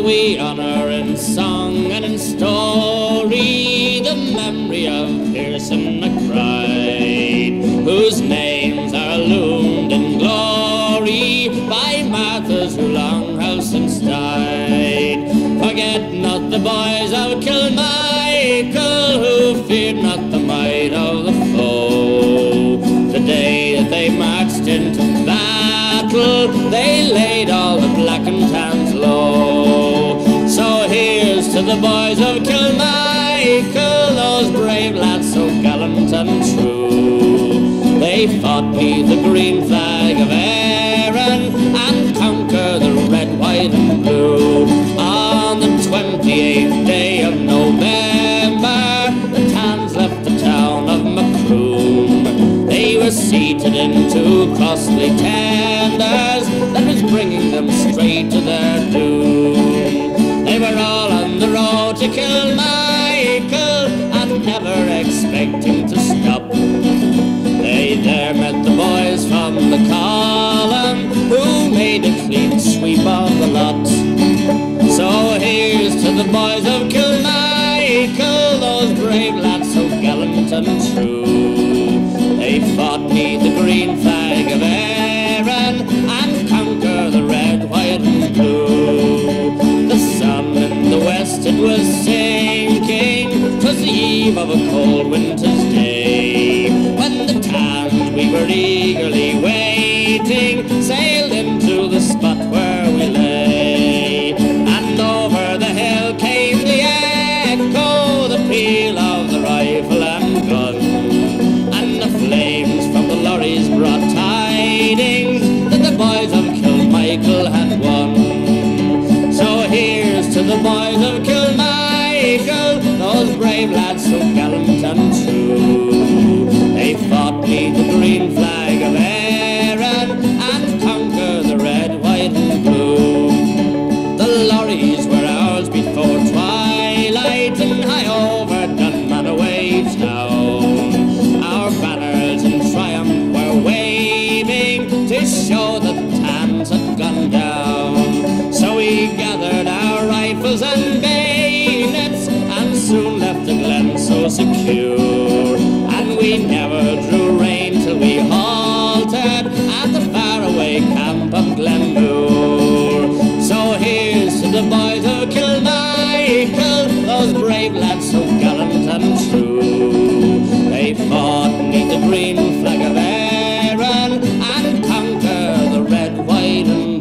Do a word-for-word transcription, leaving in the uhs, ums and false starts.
we honor in song and in story the memory of Pearson McBride, whose names are loomed in glory by martyrs who long have since died. Forget not the boys of Kilmichael, who feared not the might of the foe. The day that they marched into battle, they laid all the black and tans low. So here's to the boys of Kilmichael, those brave lads so gallant and true. They fought beneath the green flag of Erin and conquered the red, white and blue. On the twenty-eighth day of November, the tans left the town of Macroom. They were seated in two costly tenders that was bringing them straight to their doom. They were all on the road to Kilmichael and never expecting to stop. They there met the boys from the column, who made a clean sweep of the lot. So here's to the boys of Kilmichael, those brave lads so gallant and true. They fought beneath the green flag of Erin and conquered the red, white and blue. The sun in the west it was sinking, 'twas the eve of a cold winter's day, when the tans we were eagerly waiting sailed into the spot where we lay. And over the hill came the echo, the peal of the rifle and gun, and the flames from the lorries brought tidings that the boys of Kilmichael had won. So here's to the boys of Kilmichael, those brave lads so gallant and true. They fought beneath the green flag of Erin and conquered the red, white and blue. The lorries were ours before twilight and high over Dunmanaway town. Our banners in triumph were waving to show that the tans had gone down. So we gathered our rifles and bayonets and soon left the glen so secure. And we never drew rein till we halted at the faraway camp of Glenmore. So here's to the boys of Kilmichael, those brave lads so gallant and true. They fought beneath the green flag of Erin and conquered the red, white and